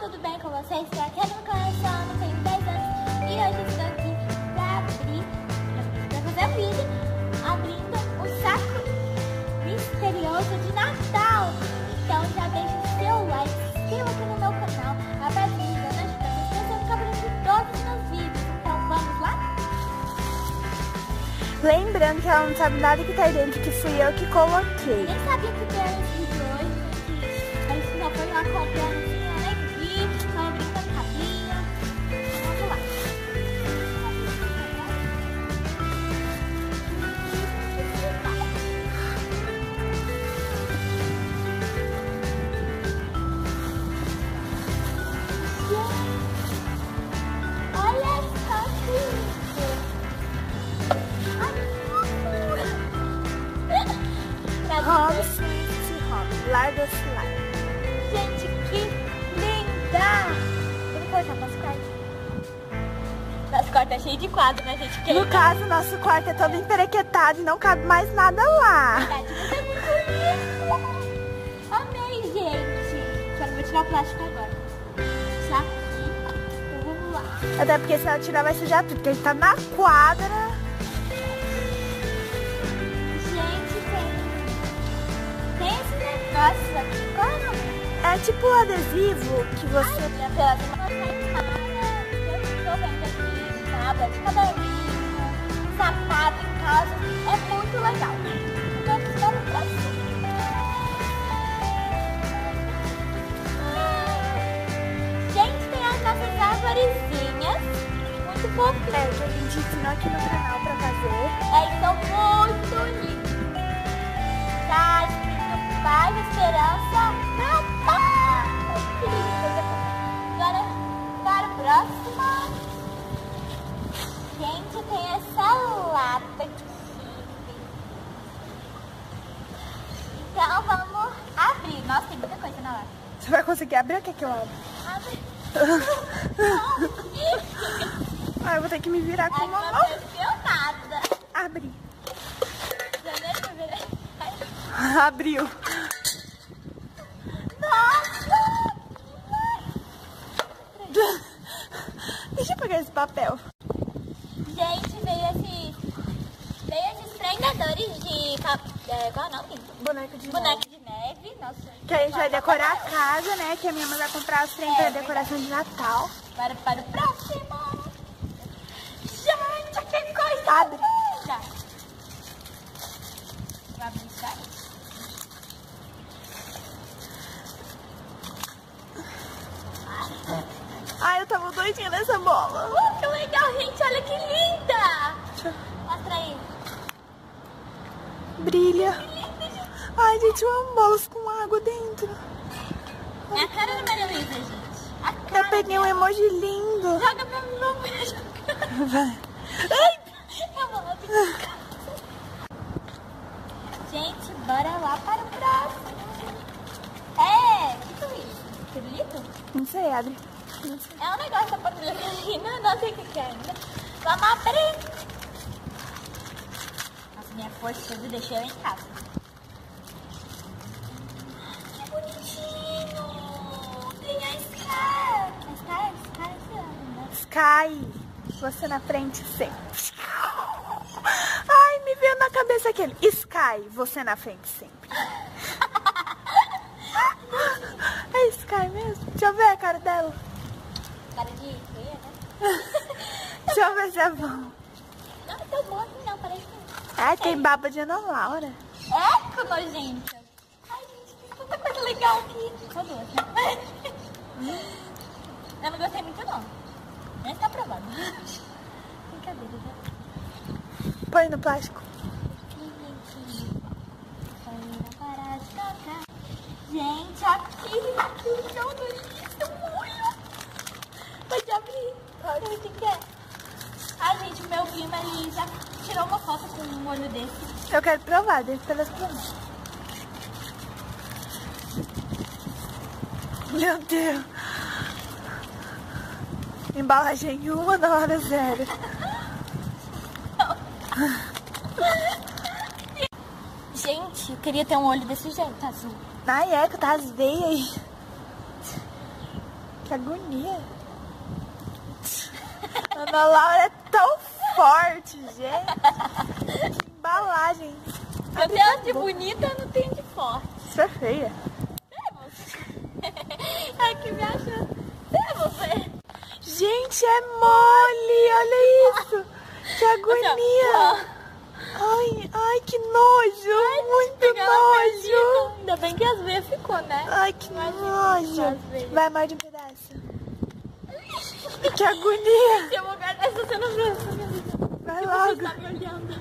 tudo bem com vocês? Estou aqui no canal, eu tenho 10 anos e hoje estou aqui para fazer vídeo abrindo o saco misterioso de Natal. Então já deixa o seu like, se inscreva aqui no meu canal, aperta o sininho das notificações para você ficar por dentro de todos os meus vídeos. Então vamos lá? Lembrando que ela não sabe nada que tá aí dentro, que fui eu que coloquei. Nem sabia que era esse vídeo hoje, a gente só foi lá comprando assim, eu nem vi, tava brincando com a cabinha. Vamos lá. Olha só que lindo. Larga esse like. Gente, que linda! Vamos cortar nosso quarto. Nosso quarto é cheio de quadro, né, gente? No caso, nosso quarto é todo emperequetado e não cabe mais nada lá. Verdade, mas é muito lindo. Amei, gente. Só não vou tirar o plástico agora. Já aqui. Então vamos lá. Até porque se ela tirar vai sujar tudo, porque a gente tá na quadra. Nossa, aqui como? É tipo um adesivo que você... Ai, minha filha, você não tem nada. Eu estou vendo aqui, tablet, caderninho, sapato em casa. É muito legal. Vamos para o próximo. Gente, tem as nossas arvorezinhas. Muito fofinhas. É, que a gente ensinou aqui no canal pra fazer. É, então muito lindo. Tá escrito Paz, Esperança, Natal. Que lindo. Agora, para o próximo. Gente, tem essa lata aqui. Então, vamos abrir. Nossa, tem muita coisa na lata. Você vai conseguir abrir o que é que eu abro? Abre. Ah, eu vou ter que me virar com uma Não mão. aconteceu nada. Abri. Ai. Abriu. Nossa! Deixa eu pegar esse papel. Gente, veio esses prendedores de... qual é o nome? Boneco de Boneco neve. de neve. Nossa. Que a gente vai decorar a casa, né? Que a minha mãe vai comprar os trem para decoração de Natal. Para o próximo. Gente, que coisa Abre. linda. Vou abrir isso aí. Ai, eu tava doidinha nessa bola. Que legal, gente. Olha que linda. Mostra aí. Brilha. Que linda, gente. Ai, gente, eu amo bolas com água dentro. É a cara da Maria Luísa, gente. A cara Eu peguei um dela. emoji lindo. Joga pra mim, não vejo. Vai. Ai, eu vou lá brincar. Gente, bora lá para o próximo. É, o que é isso? Pirulito? Não sei, abre. É um negócio da patrulha canina, não sei o que é ainda. Vamos abrir. Nossa, minha força me deixou eu em casa. Que bonitinho. Tem a Sky. A Sky esse ano, né? Sky. Você na frente sempre. Ai, me veio na cabeça aquele. Sky, você na frente sempre. É Sky mesmo? Deixa eu ver a cara dela. Cara de feia, né? Deixa eu ver se é bom. Não é tão bom assim não, parece que... Ai, tem baba de Ana Laura. É, que nojento. Ai, gente, tem tanta coisa legal aqui. Só duas, né? Eu não gostei muito, não. Nem está aprovado. Brincadeira, né? Põe no plástico. Parar de tocar. Gente, aqui não existe um olho. Pode abrir. Pode. O que é? Ai, gente, o meu primo, ele já tirou uma foto com um olho desse. Eu quero provar, deixa eu provar. Meu Deus. Embalagem 1 na hora 0. Gente, eu queria ter um olho desse jeito, azul. Ai, é que tá as veias aí. que agonia. Ana Laura é tão forte, gente. Que embalagem. Eu tenho de bonita, eu não tenho de forte. Isso é feia. É você. Ai, que me acha. É você. Gente, é mole. Olha isso. Que agonia. Ai, que nojo. Muito nojo. Ainda bem que as veias ficou, né? Ai, que nojo. Vai, morde um pedaço. Que agonia. Se eu vou guardar essa cena pra Vai logo. você tá me olhando.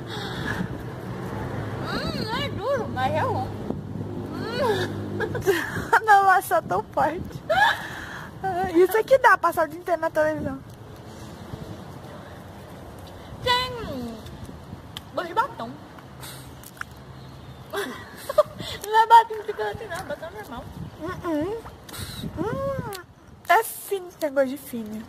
Não é duro, mas é bom. Não, é só tão forte. Isso aqui dá, passar o dia inteiro na televisão. Tem gosto de batom. Não é batom de chocolate, não, é batom normal. É fino, tem gosto de fino.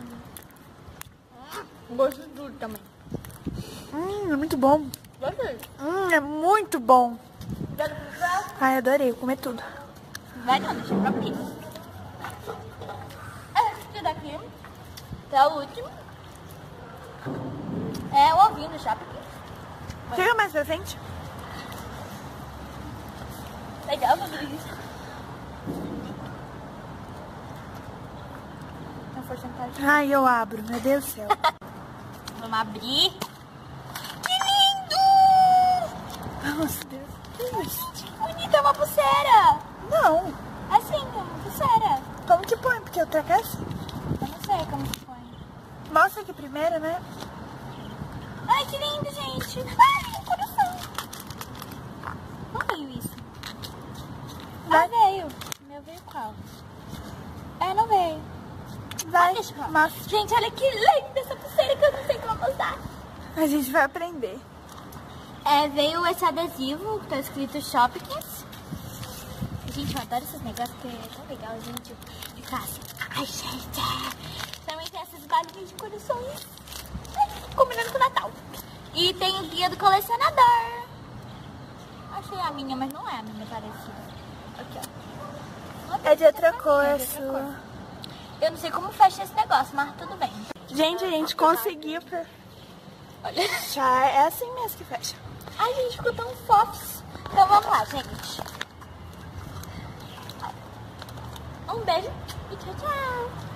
Gosto duro também. É muito bom. Gostei. É muito bom. Quero comprar? Ai, adorei, vou comer tudo. Vai não, deixa pra mim. Esse daqui é o último. É o ovinho do chapa aqui. Chega mais pra frente. Legal, Rodrigues. Não for sentar aqui. Ai, eu abro, meu Deus do céu. Vamos abrir. Que lindo! Nossa, Deus. Que bonita, é uma pulseira. Não. Assim, é uma pulseira. Como que põe? Porque outra quer assim. Eu não sei como se põe. Mostra aqui primeiro, né? Ai, que lindo, gente. Ai, coração. Não veio isso. Ah, veio. O meu veio qual? É, não veio. Vai, Deixa eu ver. mostra. Gente, olha que linda essa pulseira que eu não sei como mostrar. A gente vai aprender. É, veio esse adesivo que tá escrito Shopkins. Gente, eu adoro esses negócios que é tão legal, gente. De classe. Ai, gente. Também tem essas balinhas de corações. Ai, combinando com o Natal. E tem o guia do colecionador. Achei a minha, mas não é a minha parecida. Aqui, ó. É de outra cor, É a de outra sua. cor. Eu não sei como fecha esse negócio, mas tudo bem. Gente, a gente conseguiu. Olha. Já é assim mesmo que fecha. Ai, gente, ficou tão fofos. Então vamos lá, gente. Um beijo e tchau, tchau.